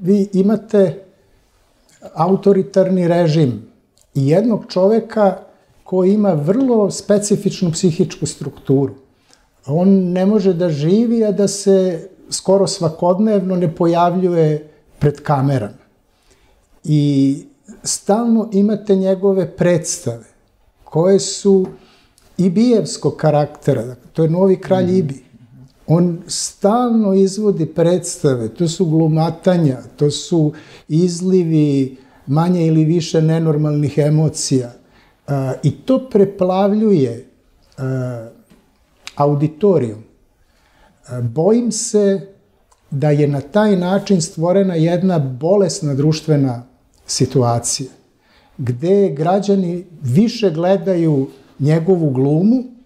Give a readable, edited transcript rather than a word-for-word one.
vi imate autoritarni režim i jednog čoveka koji ima vrlo specifičnu psihičku strukturu. On ne može da živi, a da se skoro svakodnevno ne pojavljuje pred kamerama. I stalno imate njegove predstave, koje su ibijevskog karaktera. To je novi kralj Ibi. On stalno izvodi predstave, to su glumatanja, to su izlivi manje ili više nenormalnih emocija. I to preplavljuje auditorijum. Bojim se da je na taj način stvorena jedna bolesna društvena situacija, gde građani više gledaju njegovu glumu